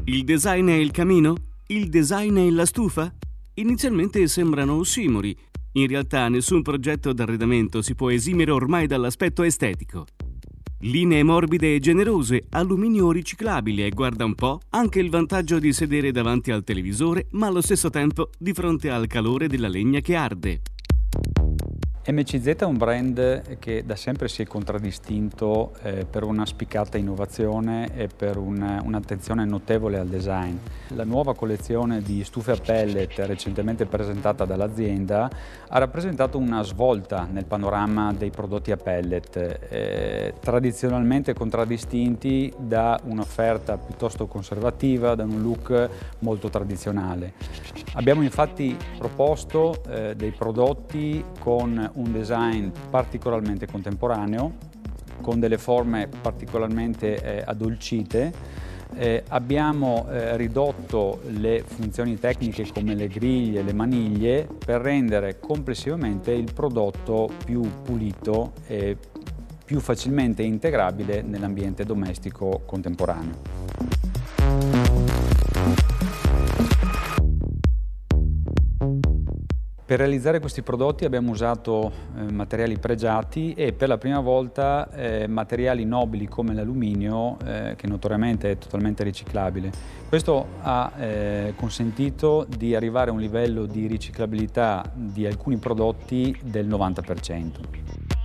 Il design è il camino? Il design è la stufa? Inizialmente sembrano ossimori. In realtà nessun progetto d'arredamento si può esimere ormai dall'aspetto estetico. Linee morbide e generose, alluminio riciclabile e, guarda un po', anche il vantaggio di sedere davanti al televisore, ma allo stesso tempo di fronte al calore della legna che arde. MCZ è un brand che da sempre si è contraddistinto per una spiccata innovazione e per un'attenzione notevole al design. La nuova collezione di stufe a pellet recentemente presentata dall'azienda ha rappresentato una svolta nel panorama dei prodotti a pellet, tradizionalmente contraddistinti da un'offerta piuttosto conservativa, da un look molto tradizionale. Abbiamo infatti proposto dei prodotti con un design particolarmente contemporaneo, con delle forme particolarmente addolcite. Abbiamo ridotto le funzioni tecniche come le griglie e le maniglie per rendere complessivamente il prodotto più pulito e più facilmente integrabile nell'ambiente domestico contemporaneo. Per realizzare questi prodotti abbiamo usato materiali pregiati e per la prima volta materiali nobili come l'alluminio, che notoriamente è totalmente riciclabile. Questo ha consentito di arrivare a un livello di riciclabilità di alcuni prodotti del 90%.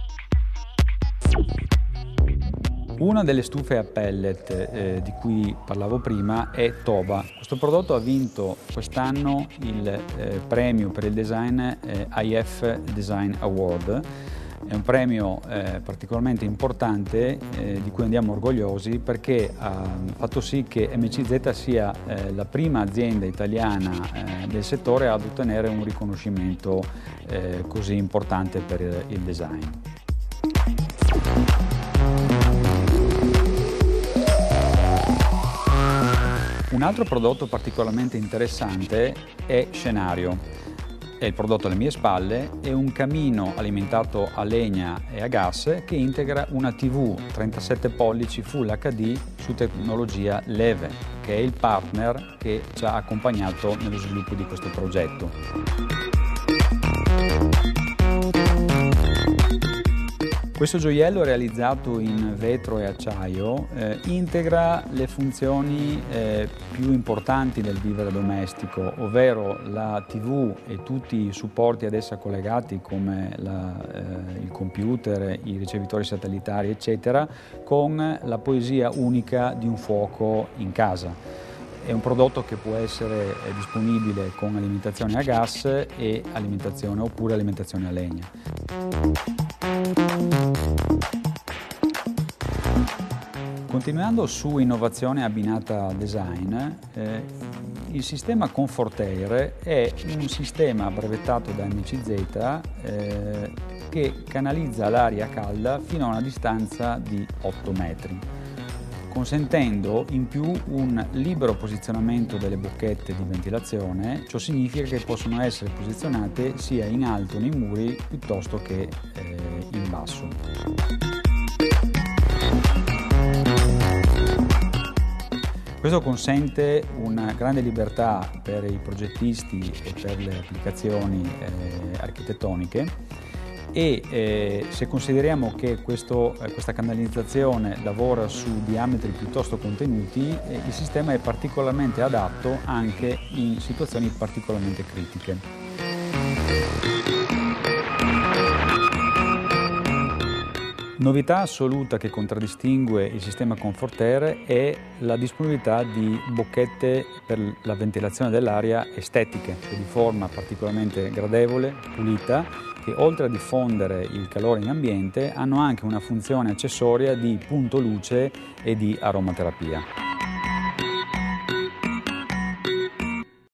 Una delle stufe a pellet di cui parlavo prima è Toba. Questo prodotto ha vinto quest'anno il premio per il design IF Design Award. È un premio particolarmente importante di cui andiamo orgogliosi perché ha fatto sì che MCZ sia la prima azienda italiana del settore ad ottenere un riconoscimento così importante per il design. Un altro prodotto particolarmente interessante è Scenario. È il prodotto alle mie spalle, è un camino alimentato a legna e a gas che integra una TV 37 pollici Full HD su tecnologia Leve, che è il partner che ci ha accompagnato nello sviluppo di questo progetto. Questo gioiello realizzato in vetro e acciaio integra le funzioni più importanti del vivere domestico, ovvero la TV e tutti i supporti ad essa collegati come il computer, i ricevitori satellitari eccetera, con la poesia unica di un fuoco in casa. È un prodotto che può essere disponibile con alimentazione a gas e alimentazione oppure alimentazione a legna. Continuando su innovazione abbinata al design, il sistema Comfortair è un sistema brevettato da MCZ che canalizza l'aria calda fino a una distanza di 8 metri, consentendo in più un libero posizionamento delle bocchette di ventilazione. Ciò significa che possono essere posizionate sia in alto nei muri piuttosto che in basso. Questo consente una grande libertà per i progettisti e per le applicazioni architettoniche e se consideriamo che questa canalizzazione lavora su diametri piuttosto contenuti, il sistema è particolarmente adatto anche in situazioni particolarmente critiche. Novità assoluta che contraddistingue il sistema Comfortair è la disponibilità di bocchette per la ventilazione dell'aria estetiche, di forma particolarmente gradevole, pulita, che oltre a diffondere il calore in ambiente hanno anche una funzione accessoria di punto luce e di aromaterapia.